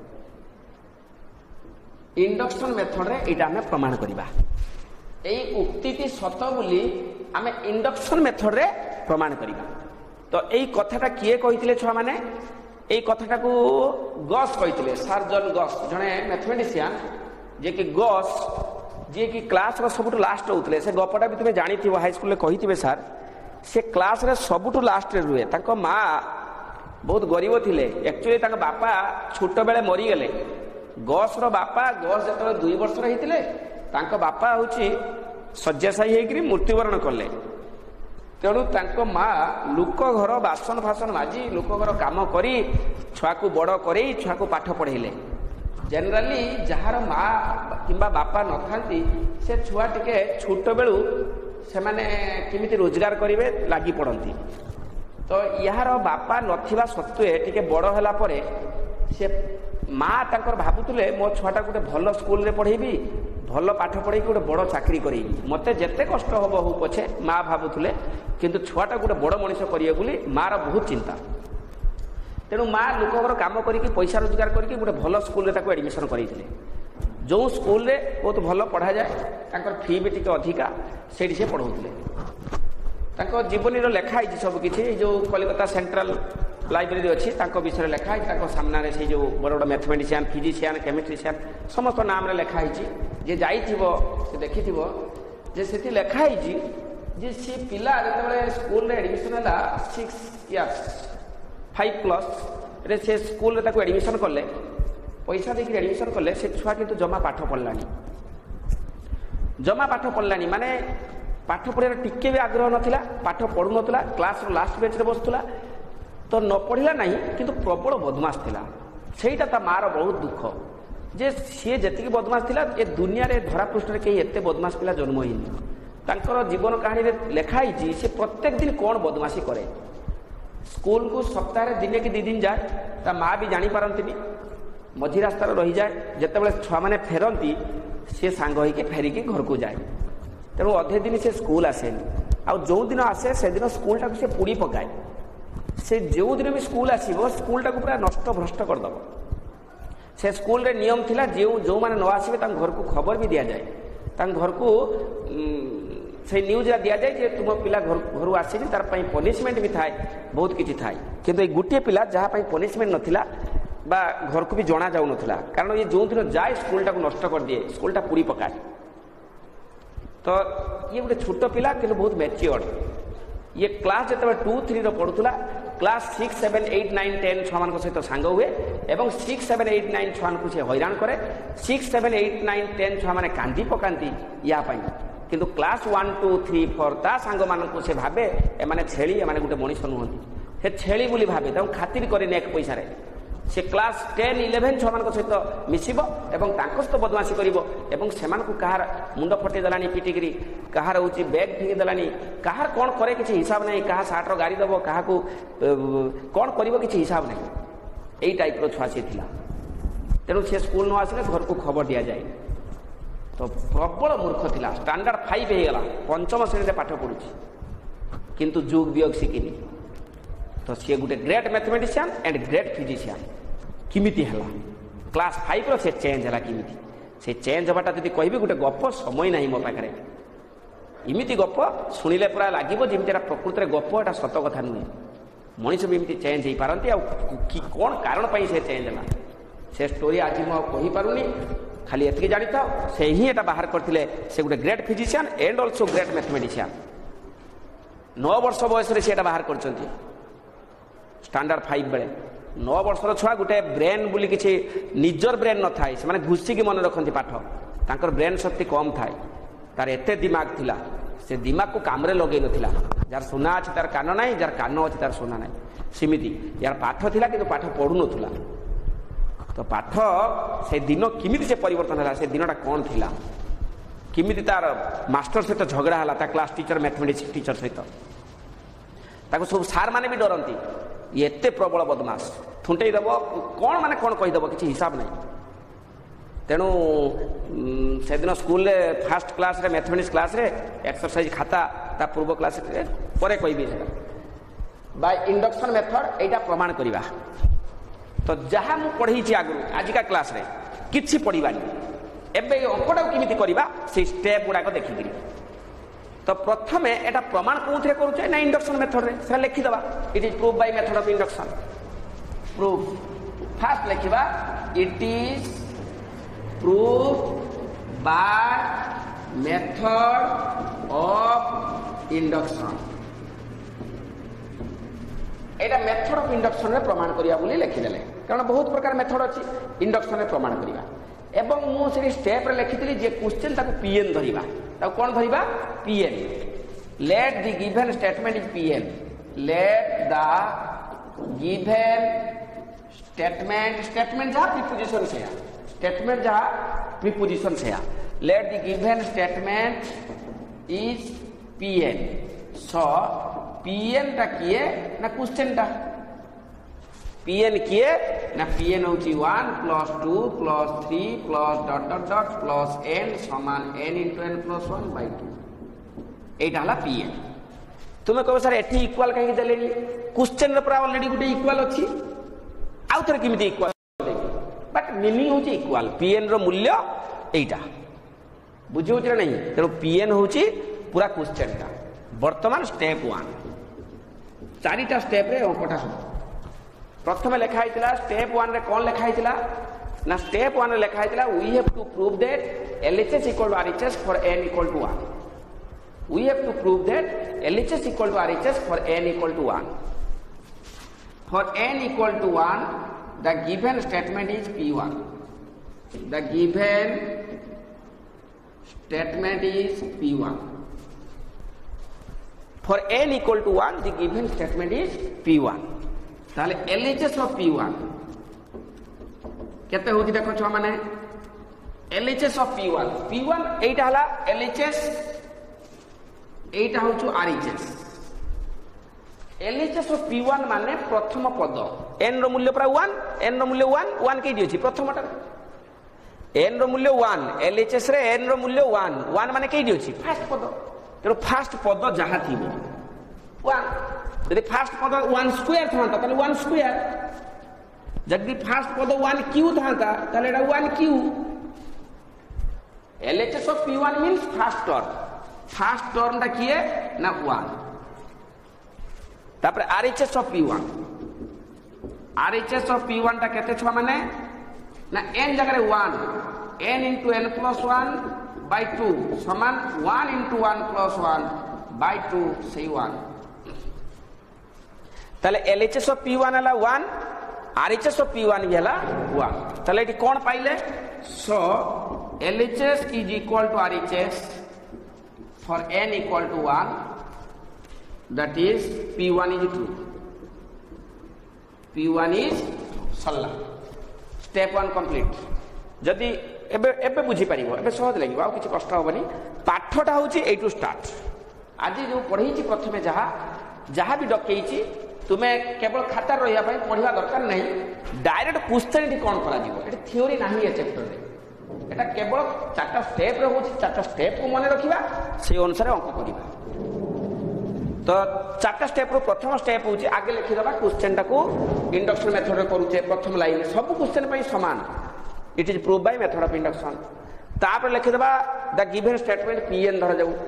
Induction method रे एटा हमें प्रमाण करिबा। एई उक्तिटी सत बोली हमें इंडक्शन मेथड रे प्रमाण करिबा। तो एई कथाटा किए कहिथिले छुआ माने, एई कथाटा को गॉस कहिथिले, सर जॉन गॉस जने मैथमेटिशियन जे कि गॉस जे कि क्लास रो सबटु लास्ट होतले। से गपटा भी तुमे जानिथिबो, हाई स्कूल ले कहिथिबे सर से क्लास रे सबुठु लास्ट रे रुए। ताको माँ बहुत गरीब थिले, एक्चुअली ताको बापा छोट बेले मरी गेले। गॉस रो बापा, गॉस जतले 2 वर्ष रे हिथिले, ताको बापा होची शଯ୍ୟାଶାयୀ ହେଇକିରି मृत्युवरण कले। तेणु ताको माँ लोक घर बासन फासन माजी, लोक घर काम करी छुआ को बड़ करी छुआ को पाठ पढ़ेले। जनरली जहार माँ किंबा बापा न थांती से छुआ टिके छोट बेलू से माने किमिति रोजगार करिवे लागी पड़ती। तो यार बापा नथिबा सत्वे टिके बड़ होला परे से माँ तांकर भाबुतले मो छुआटा गोटे भल स्कूल रे पढ़ेबी, भल पाठ पढ़े गोटे बड़ चाकरी करेबी, मते जेते कष्ट हबो हो पछे माँ भाबुतले, किंतु छुआटा गोटे बड़ मनीष करिए बोली माँ रो बहुत चिंता। तेणु माँ लोक घर काम करिकी पैसा रोजगार करिकी गोटे भल स्कूल रे ताको एडमिशन करैथिले। जो स्कूल रे बहुत भल पढ़ा जाए, तांकर फी भी टिके अधिका, सेठी से पढ़ाउथिले। तांको जीवनी रो लेखा है सब किछि, जो कलिकता सेंट्रल लाइब्रेरी अच्छी तांको विषय लेखा है। तांको सामना रे से जो बड़ बड़ मैथमेटिशियन, फिजिशियन, केमिस्ट्रिशियन समस्त नाम रे लेखा है। जे जाइथिबो से देखिथिबो जे सेठी लेखा है जे से पिला जेतबेले स्कूल रे एडमिशन होला 6 इयर्स 5+ रे से स्कूल रे ताको एडमिशन करले, पैसा देके एडमिशन कले, से छुआ किंतु जमा पाठ पढ़लानी, जमा पाठ पढ़लानी माने पाठ पढ़ार टिके भी आग्रह नथिला, पाठ पढ़ु नथिला, क्लास रो लास्ट बेंच रे बसुला, तो न पढ़िला नहीं किंतु प्रबल बदमाश थिला। सेटा ता मार बहुत दुख जे सी जेतिकी बदमाश थिला, ए दुनिया रे धरा पृष्ठ रे केही एते बदमाश पिला जन्म हिनी। तांकर जीवन कहानी रे लेखा हिची से प्रत्येक दिन कोन बदमाशी करे। स्कूल को सप्ताह रे दिने कि 2 दिन जाए, ता माँ भी जानी पारंतिनी, मझी रास्ता रही जाए। जितेबाला छुआ मैंने फेरती सी सांग होके फेरिकी घर को जाए। तेणु अधे दिन से स्कूल आसेनी, आउ जो दिन आसे से दिन स्कूल टाक से पोड़ी पकाए। से जो दिन भी स्कूल आसो स्कूल टाक पूरा नष्ट भ्रष्ट करदेव। से स्कूल रे नियम थिला जो जो माने न आसबे तां घर को खबर भी दिया जाए, तां घर को से न्यूज दि जाए जे तुम पिला घर आसीनी, तार पई पनिशमेंट भी थाए, बहुत किछि थाए। किंतु ए गुटिए पिला जहाँ पई पनिशमेंट नथिला बा घर को भी जना जाऊ नथिला, कारण ये जो दिन जाए स्कूल टाक नष्ट कर दिए, स्कूल टा पूरी पकाए। तो ये गोटे छोट पिला कि बहुत मैच्योर्ड। ये क्लास जो 2-3 पढ़ुला, क्लास 6, 7, 8, 9, 10 छुआ सहित सांग हुए और 6, 7, 8, 9 छुआ को से हैरान करे। 6, 7, 8, 9, 10 छुआ मैंने कांदी पकाती या किंतु क्लास 1, 2, 3, 4 ता सांग मानक से भावे एमाने छेली, एमाने गोटे मनीष नुहति, से छेली बोली भावे, खातिर करे एक पैसा रे। से क्लास 10, 11 छुआ सहित मिसिब एवं सहित बदमाशी कर कहार मुंड फटे देलानी पिटिकी, कहार हूँ बैग फिंगी देलानी, कहार कौन करे किसी हिसाब नहीं, क्या सार्टर गाड़ी दब, क्या कौन कर किसी हिसाब नहीं, यही टाइप छुआ सी था। तेणु से स्कूल न आसिले घर को खबर दि जाए। तो प्रबल मूर्ख थिला, स्टैंडर्ड 5 हो गला, 5म श्रेणी पाठ पढ़ुची। किंतु जोग वियोग शिखिनी तो सी गोटे great mathematician and great physician किमिति हला क्लास 5 रो से चेंज हला किमिति से चेंज हबाटा जदि कहबी गोटे गप समय नहीं मो पाखरे इमिति गप शुणिले पूरा लागिबो जेमिति प्रकृति रे गप एटा सत कथा नुहे मनीष भी एमती चेंज हो पारती कौन कारण पाई से चेंज है से स्टोरी आज मुझे कही पारुनी खाली एतिक जानी था से ही एटा बाहर करथिले से गोटे great physician and also great mathematician 9 वर्ष बयस रे से एटा बाहर करछंती स्टैंडर्ड 5 बेले 9 वर्षर छुआ गोटे ब्रेन बोली किसी निजर ब्रेन न थाए से माने घुसिकी मन रखती पाठ तांकर ब्रेन शक्ति कम थाए तार एते दिमाग थिला से दिमाग को काम लगे नथिला जार सुना अच्छे तार कान ना जार कान अच्छे तार सुना ना सेमिति यार पाठ थिला कि पाठ पढ़ु नथुला तो पाठ से दिन किमिति से परिवर्तन है से दिनटा कौन थिला किमिति तार मास्टर सहित झगड़ा है ता क्लास टीचर मैथमेटिक्स टीचर सहित ताको सब सार माने भी डरती ये एते प्रबल बदमाश थुंटेई दब कौन माने कौन कहीदेव किसी हिसाब नहीं तेणु से दिन स्कूल फास्ट क्लास रे मैथमेटिक्स क्लास रे एक्सरसाइज खाता ता पूर्व क्लास रे परे कहबी बाय इंडक्शन मेथड एटा प्रमाण करिवा तो जहाँ मु पढ़ी आगु आजिका क्लास रे किछि पढ़िबानी एबे अंकटा किमिति करिवा से स्टेप गुडाक देखिकरी तो प्रथमे एटा प्रमाण कोथरे करूचे ना इंडक्शन मेथड रे से लिखि दबा it is prove by method of induction prove first लिखिबा it is prove by method of induction एटा मेथड ऑफ इंडक्शन रे प्रमाण करिया बोली लिखिदेले कारण बहुत प्रकार मेथड अछि इंडक्शन रे प्रमाण करिया एवं मु से स्टेप रे लिखितली जे क्वेश्चन ताको पीएन धरिबा ताको कोन धरिबा P N let the given statement is P N let the given statement जहां प्रीपोजिशन से स्टेटमेंट जहां प्रीपोजिशन से let the given statement is P N so P N टा किए ना क्वेश्चन टा पीएन किए ना पीएन होची 1 plus 2 plus 3 plus dot dot dot plus n समान n into n plus 1 by 2 एटा हला पीएन तुमे कहबो सर एठी इक्वल कहि देलेनी क्वेश्चन रे पूरा ऑलरेडी गुटे इक्वल अछि आउ थरे किमिति इक्वल बट मीनिंग होची इक्वल पीएन रो मूल्य एटा बुझियो जे नहीं तेरो पीएन होची पूरा क्वेश्चन टा वर्तमान स्टेप 1 चारिटा स्टेप रे अंकटा हो प्रथम लिखा है स्टेप 1 रे कौन लिखा है ना स्टेप 1 रे लिखा है we have to prove that LHS equal to RHS for n equal to 1 we have to prove that LHS equal to RHS for n equal to 1 for n equal to 1 the given statement is P1 the given statement is P1 for n equal to 1 the given statement is P1 ताले LHS of P1 केते होती देखो छुआ माने LHS of P1 एटा हला LHS Etah होचु RHS LHS of P1 माने प्रथम पद n रो मूल्य पूरा 1 n रो मूल्य 1 के दियोछि प्रथमटा n रो मूल्य 1 LHS रे n रो मूल्य 1 माने के दियोछि फर्स्ट पद तेरो फास्ट पद जहाँ थी 1 यदि फास्ट पद 1 स्क्वायर था ताले 1 स्क्वायर जदि फास्ट पद 1 क्यू था ताले एटा 1 क्यू LHS of P1 means first term ता किए ना 1 तापर RHS of P1 RHS of P1 ता केते छवा माने ना n जगह रे 1 n into n plus 1 by 2 समान 1 into 1 plus 1 by 2 say 1 ताले LHS of P1 हला 1 RHS of P1 भी हला 1 ताले एटी कोन पाइले सो LHS is equal to RHS for n equal to 1 that is P1 is true P1 is सल्ला step 1 complete जदी एबे एबे बुझी परिबो एबे सहज लागिबो आ किछि कष्ट होबनी पाठटा होची ए टू स्टार्ट आज जो पढीची प्रथमे जहा भी डकेइची तुमे केवल खाता रहिया पई पढिबा दरकार नहीं डायरेक्ट क्वेश्चन टी कोन करा दिबो एटा थ्योरी नाही ए चैप्टर रे एटा केवल चारटा स्टेप रे होची चारटा स्टेप को मने रखिबा से अनुसार अंक करिबा तो चार्टा स्टेप रो प्रथम स्टेप होची आगे लिखि दबा क्वेश्चन टाको इंडक्शन मेथड रे करूचे प्रथम लाइन सब क्वेश्चन पई समान it is prove by method of induction तापर लिखि दबा द गिवन स्टेटमेंट pn धर जाऊ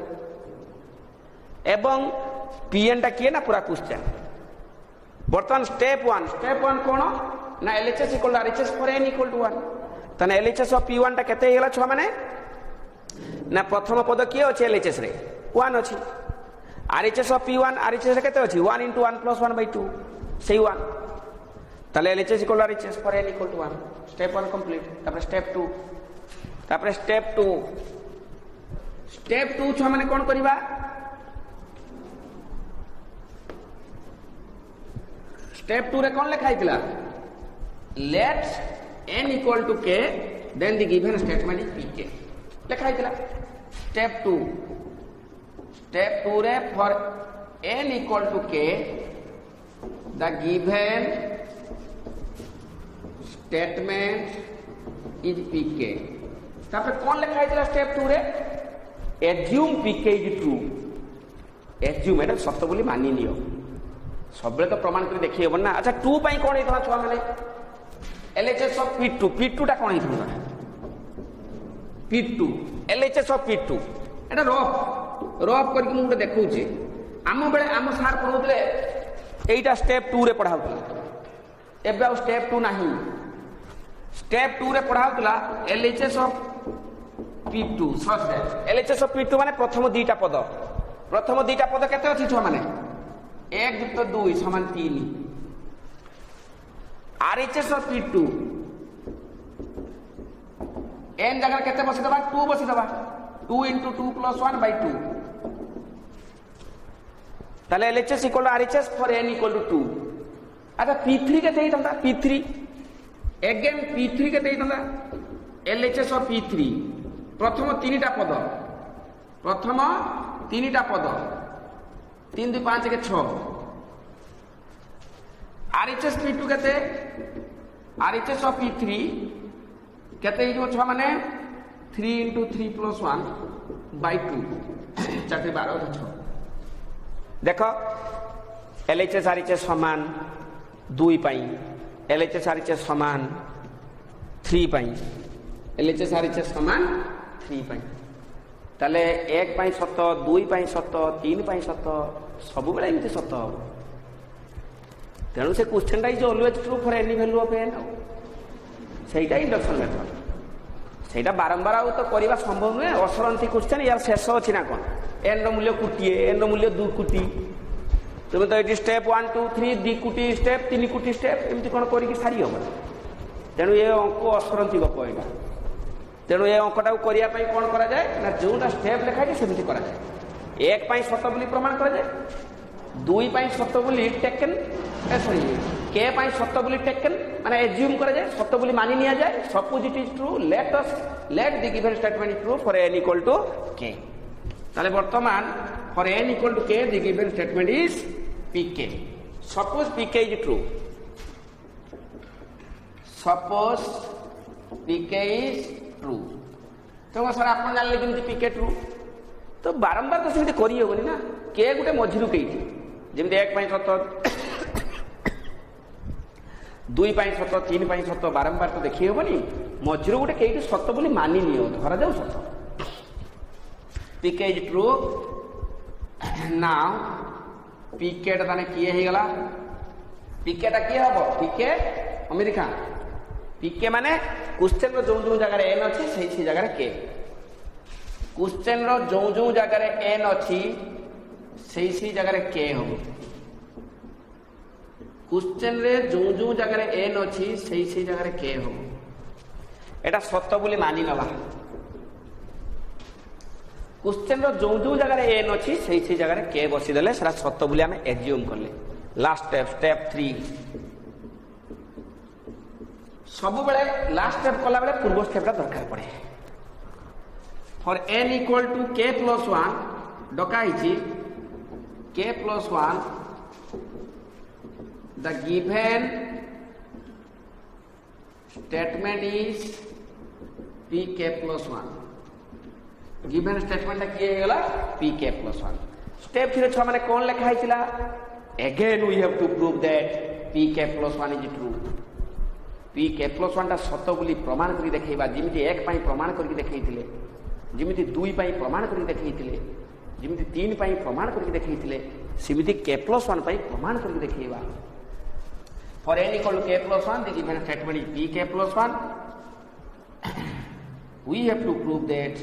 एवं pn टा किए ना पूरा क्वेश्चन बर्तमान स्टेप 1 कोन ना LHS equal to RHS for n equal to 1 तने LHS ऑफ p1 टा केते हेला छ माने ना प्रथम पद किए अछि LHS रे 1 अछि RHS ऑफ p1 RHS रे केते अछि 1 into 1 plus 1 by 2 सही 1 तले LHS equal to RHS for n equal to 1 step 1 complete तापर स्टेप 2 छ माने कोन करबा स्टेप 2 रे कोन लिखा हितला let n equal to k then the given statement is pk लिखा हितला स्टेप 2 रे for n equal to k the given statement is pk तापर कोन लिखा हितला स्टेप 2 रे assume pk is true assume एटा सत्य बोली मानि नियो सब तो प्रमाण कर देखि हेबन ना अच्छा 2 पई कोन हेतला छुआ माने LHS ऑफ p2 टा कोन हेतला p2 LHS of p2 Etah rough करके मु देखौ छी आम बेले आम सार पढौतले एटा स्टेप 2 रे पढाउतला एबे आ स्टेप 2 नाही स्टेप 2 रे पढाउतला LHS ऑफ p2 सच LHS ऑफ p2 माने प्रथम दुईटा पद केते अछि छुआ माने 1 युक्त 2 समान 3 RHS ऑफ p2 n जगह केते बसी दबा 2 बसी दबा 2 into 2 plus 1 by 2 ताले LHS equal to RHS for n equal to 2 अच्छा p3 केते हितंदा p3 अगेन p3 केते हितंदा LHS ऑफ p3 प्रथम 3टा पद 3 2 5 के 6 RHS p2 केते RHS ऑफ p3 केते हिजो छ माने 3 into 3 plus 1 by 2 चाटे 12 6 देखो LHS RHS समान 2 पई LHS RHS समान 3 पई LHS RHS समान 3 पई ताले 1 पई सत 2 पई सत 3 पई सत सब बेला एमती सत हो तेणु से क्वेश्चन टा is always true for any value of n सेटा इंडक्शन मेथड सेटा बारंबार आ तो करबा संभव नय असरंती क्वेश्चन यार शेष अछि ना कोन n रो मूल्य कुटिए n रो मूल्य 2 कुटी तुम तो एटी स्टेप 1 2 3 2 कुटी स्टेप 3 कुटी स्टेप एमती कोन करी कि सारी हो तेणु ये अंक असरंती गप एटा तेणु ये अंकटा करिया पई कोन करा जाय ना जोटा स्टेप लिखा है सेमती करा जाय 1 पई सत्य बोली प्रमाण करा जाय 2 पई सत्य बोली टेकन सॉरी k पई सत्य बोली टेकन माने एज्यूम करा जाय सत्य बोली मानि निया जाय suppose it is true let the given statement is true for n equal to k ताले वर्तमान for n equal to k the given statement is pk suppose pk is true suppose pk is true तो सर आप जानले केमती pk ट्रू तो बारंबार तो सेमती करी होबनी ना k गुटे मझिरु केइठी जेमती 1 पई सत 2 पई सत 3 पई सत बारंबार तो देखि होबनी मझिरु गुटे केइठी सत बोली मानि नियो धरा जाऊ सत pk is true now pk टा ताने किए हे गला pk टा किए हबो pk अमेरिका pk माने क्वेश्चन रो जो जगह रे n अछि सही जगह रे k क्वेश्चन रो जो जगह रे n अछि सही जगह रे k हो क्वेश्चन रे जो जगह रे n अछि सही जगह रे k हो एटा सत्य बोली मानि नबा क्वेश्चन रो जो जगह रे n अछि सही जगह रे k बसी देले सेरा सत्य बोली हमें एज्यूम करले लास्ट स्टेप 3 सब बेले लास्ट स्टेप कला बेले पूर्व स्टेप दरकार पड़े for n equal to k plus 1 डका हिची k plus 1 the given statement is pk plus 1 given statement किए गला pk प्लस 1 स्टेप 3 छुआ माने कौन लिखा है? Again we have to prove that P K plus 1 is true. P K plus 1 टा सत बोली प्रमाण करी देखैबा, जिमिति 1 पई प्रमाण करी देखैतिले, जिमिति 2 पई प्रमाण करी देखैतिले, जिमिति 3 पई प्रमाण करी देखैतिले, सिमिति के प्लस 1 पई प्रमाण करी देखैबा। For n equal to k plus 1 the given statement is p k plus 1। we have to prove that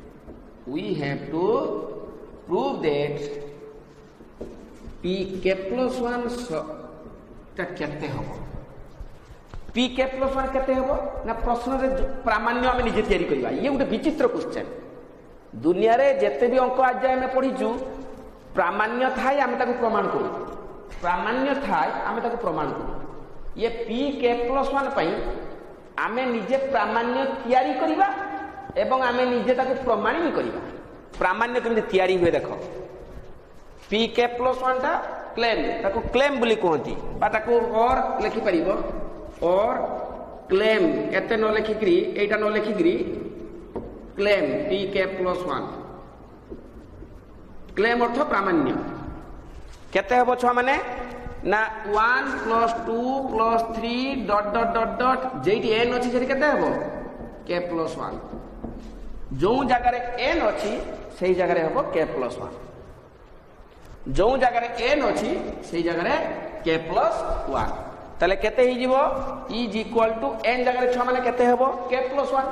p k plus 1 टा केते हबो? p k plus 1 केते हबो ना प्रश्न रे प्रामाण्य हम निजे तयारी करबा। ये गोटे विचित्र क्वेश्चन। दुनिया रे जेते भी अंक आज जाय में पढिचू प्रामाण्य थाय हम ताको प्रमाण करू, प्रामाण्य थाय हम ताको प्रमाण करू। ये p k plus 1 पई आमे निजे प्रामाण्य तयारी करिबा एवं आमे निजे ताको प्रमाण भी करिबा। प्रामाण्य केमि तयारी हुए देखो। p k plus 1 टा क्लेम, ताको क्लेम बोली कहती बा ताको और लिखि परिबो, और क्लेम एते न लिखिकरी एटा न लिखिकरी claim p k plus 1। Claim अर्थ प्रामाण्य केते हबो छुआ माने ना 1 plus 2 plus 3 dot dot dot dot जेटी n अछि सेठी केते हबो k plus 1। जो जगह रे n अछि सेही जगह रे हबो k plus 1। जो जगह रे n अछि सेही जगह रे k plus 1। तले केते ही जीवो इज इक्वल टू n जगह रे 6 माने केते हबो k plus 1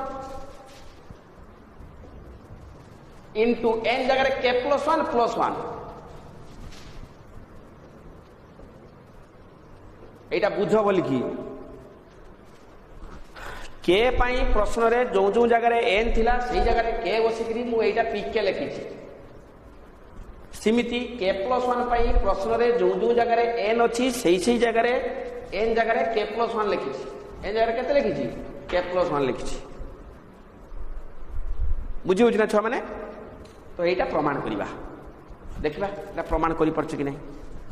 इनटू n जगह रे k plus 1 plus 1। एटा बुझो बोली कि के पाई प्रश्न रे जो जो जगह रे n थिला सेही जगह रे k बसिकरी मु एटा p के लिखिछि। सिमिति k plus 1 पाई प्रश्न रे जो जो जगह रे n अछि सेही सेही जगह रे n जगह रे k plus 1 लिखिछि। n जगह रे केते लिखिछि k plus 1 लिखिछि। बुझि होछि ना छ माने? तो एटा प्रमाण करिबा, देखिबा एटा प्रमाण करि परछ कि नहीं।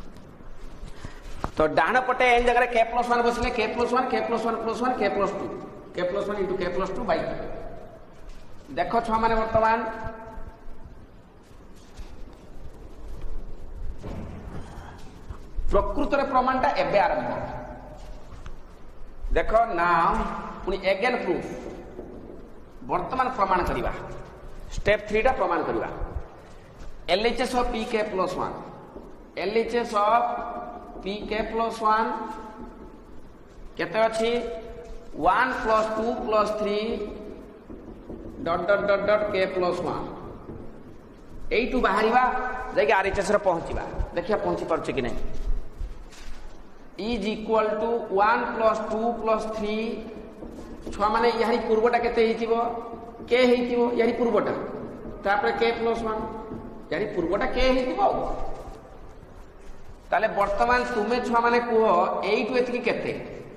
तो डाण पटे n जगह रे k plus 1 बसले k plus 1 k plus 1 plus 1 k plus 2 k plus 1 into k plus 2 by 2। देखो छ माने वर्तमान प्रकृत रे प्रमाण टा एबे आरंभ। देखो नाउ पुनी अगेन प्रूफ वर्तमान प्रमाण करिबा। स्टेप 3 टा प्रमाण करिबा। LHS of p k plus 1, LHS of p k plus 1 केते अछि 1 plus 2 plus 3 dot dot dot dot k plus 1। एइटू बाहरिबा जाके RHS रे पहुंचीबा। देखिया पहुंची परछ कि नहीं। Is equal to 1 plus 2 plus 3 छुआ माने यही पूर्वटा केते हिथिबो k हिथिबो, यही पूर्वटा तापर k plus 1 यही पूर्वटा k हिथिबो। ताले वर्तमान तुमे छुआ माने कुहो एइटू एतकी केते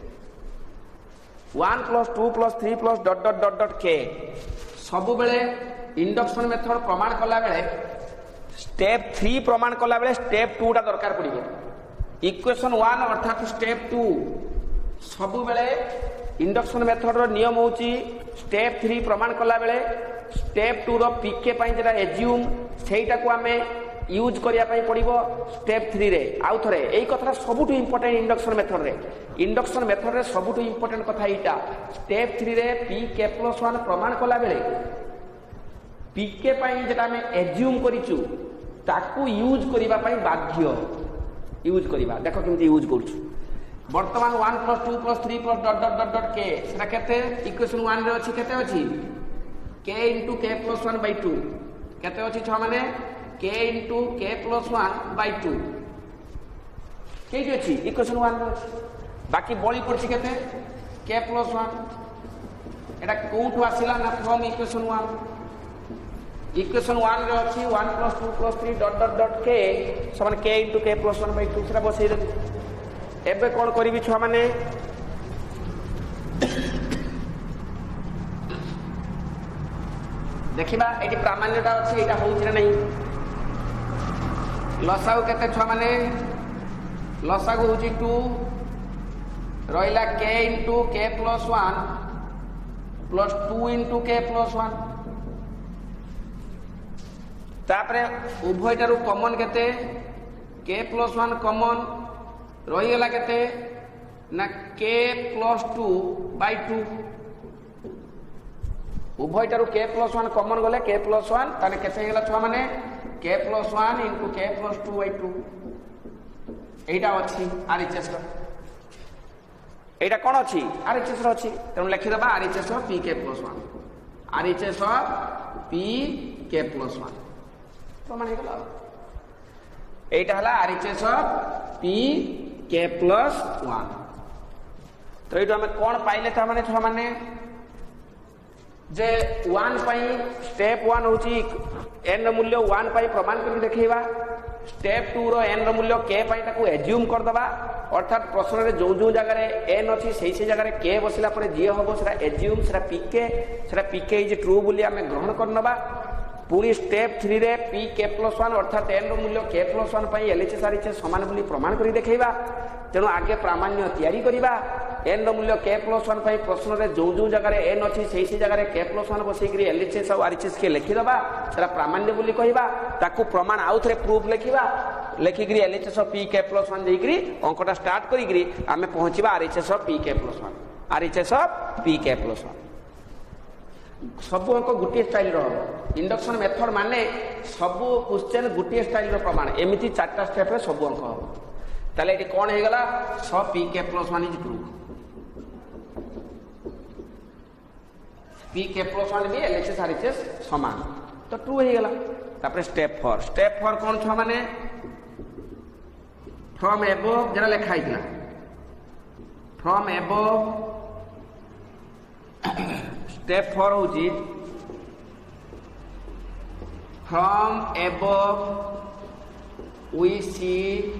1 plus 2 plus 3 plus dot dot dot dot k सब बेले इंडक्शन मेथड प्रमाण कला बेले स्टेप 3 प्रमाण कला बेले स्टेप 2 टा दरकार पड़िबो। इक्वेशन 1 अर्थात स्टेप 2 सब बेले इंडक्शन मेथड रो नियम होची स्टेप 3 प्रमाण कला बेले स्टेप 2 रो पीके पई जेटा एज्यूम सेटा को हमें यूज करिया पई पड़िबो स्टेप 3 रे। आउ थरे एई कथा सबुटु इंपोर्टेंट इंडक्शन मेथड रे। इंडक्शन मेथड रे सबुटु इंपोर्टेंट कथा एटा स्टेप 3 रे p k plus 1 प्रमाण कला बेले पीके पई जेटा हमें एज्यूम करिचू ताकू यूज करिबा पई बाध्य यूज करिबा। देखो केमति यूज करछु। वर्तमान 1 plus 2 plus 3 plus dot dot dot dot k सेटा केते इक्वेशन 1 रे अछि केते अछि k into k plus 1 by 2 केते अछि छ माने k into k plus 1 by 2 केते अछि इक्वेशन 1 रे अछि। बाकी बळी पड़छि केते k plus 1 एटा कोठु आसिला ना फ्रॉम इक्वेशन 1। इक्वेशन 1 रे अछि 1 plus 2 plus 3 dot dot dot k समान k into k plus 1 by 2 सेटा बसै दे। एबे कोन करिवि छुआ माने देखिबा एटी प्रामाण्यता अछि एटा होउछि ना नहीं। लसागु केते छुआ माने लसागु होउछि 2 रहिला k into k plus 1 plus 2 into k plus 1 तापरे उभयटारू कॉमन केते k+1 कॉमन रही गला केते ना k+2/2 उभयटारू k+1 कॉमन गले k+1 ताने केते हेला छुआ माने k+1 * k+2/2 एटा अछि RHS रो एटा कोन अछि RHS रो अछि तेनु लिखि दबा RHS of pk+1 RHS of pk+1 प्रमाण हे गला एटा हला RHS ऑफ pk+1 तो एटा हम कोन पाइले था माने जे 1 पई स्टेप 1 होची n रो मूल्य 1 पई प्रमाण करि देखैबा स्टेप 2 रो n रो मूल्य k पई ताकू एज्यूम कर दबा अर्थात प्रश्न रे जो जो जगह रे n अछि सेही जगह रे k बसिला परे जे होबो सेरा एज्यूम सेरा pk इज ट्रू बोली हमें ग्रहण कर नबा पूरी स्टेप 3 रे pk+1 अर्थात n रो मूल्य k+1 पई LHS RHS समान बोली प्रमाण करि देखैबा तेनु आगे प्रामाण्य तयारी करिबा n रो मूल्य k+1 पई प्रश्न रे जो जो जगह रे n अछि सेही जगह रे k+1 बसै करी LHS और RHS के लिखि दबा सेरा प्रामाण्य बोली कहिबा ताकू प्रमाण आउथरे प्रूफ लिखिबा लिखि करी LHS ऑफ pk+1 देई करी अंकटा स्टार्ट करी करी हमें पहुंचीबा RHS of pk+1 RHS of pk+1 सब अंक गुटी स्टाइल रो इंडक्शन मेथड माने सब क्वेश्चन गुटी स्टाइल रो प्रमाण एमिति चारटा स्टेप रे सब अंक हो ताले एटी कोन हे गला सब pk+1 इज ट्रू pk+1 भी LHS RHS समान तो ट्रू हे गला तापर स्टेप 4 कोन छ माने फ्रॉम अबव जरा लिखा हितला फ्रॉम अबव स्टेप 4 होची from above we C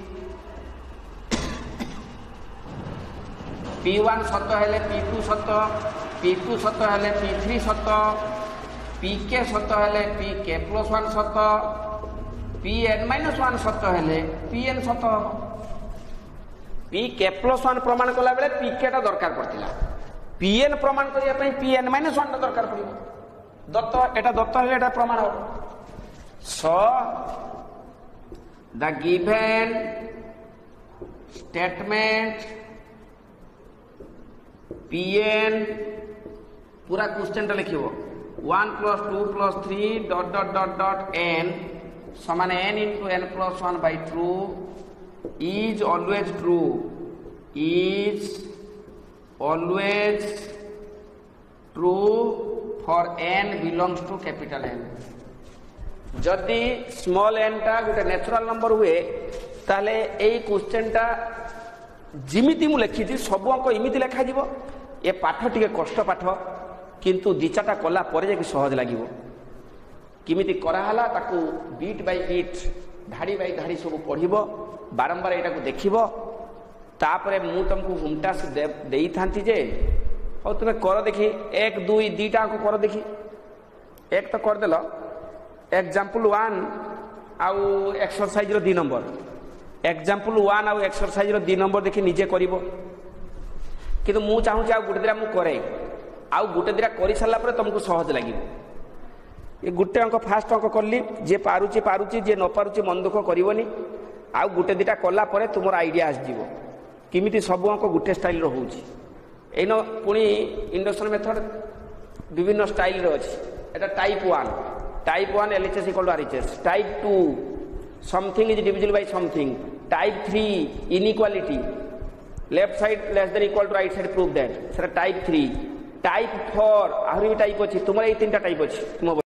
P1 सत्य हेले P2 सत्य P2 सत्य हेले P3 सत्य PK सत्य हेले pk+1 सत्य Pn-1 सत्य हेले Pn सत्य pk+1 प्रमाण कला बेले pk टा दरकार पड़तिला Pn प्रमाण करिया पई Pn-1 टा दरकार पड़िबो दत्त एटा दत्त हेले एटा प्रमाण हो so the given statement Pn पूरा क्वेश्चन टा लिखिबो 1 + 2 + 3 ... n समान n * n+1/2 is always true for n belongs to capital N जदि स्मॉल n टा गोटे नेचुरल नंबर हुए ताले एई क्वेश्चन टा जिमिति मु लिखि सब अंक इमिति लिखा जीवो ए पाठ टिके कष्ट पाठ किंतु दिचाटा कला परे जे सहज लागिवो किमिति करा हला ताकू बीट बाय बीट धाड़ी बाय धाड़ी सब पढिबो बारंबार एटा को देखिबो तापरे मु तुमको होमटा से देई थांती जे और तुमे कर देखि 1 2 2टा को कर देखि एक तो कर देलो एग्जांपल 1 आउ एक्सरसाइज रो 2 नंबर एग्जांपल 1 आउ एक्सरसाइज रो 2 नंबर देखि निजे करिवो किंतु मु चाहू आ गुटे दिरा मु करे आउ गुटे दिरा करि साला पर तुमको सहज लागिवो ये गुटे अंक फास्ट अंक करली जे पारुची जे न पारुची मन दुख करिवोनी आउ गुटे दिटा कला परे तुमर आईडिया आस जीवो किमिति सब अंक गुटे स्टाइल रो होउची एनो पुनी इंडक्शन मेथड विभिन्न स्टाइल रो अछि एटा type 1 LHS = RHS type 2 something is divisible by something type 3 inequality left side less than equal to right side prove that सेटा टाइप 3 टाइप 4 आहुरी टाइप अछि तुमर ए तीनटा टाइप अछि तुम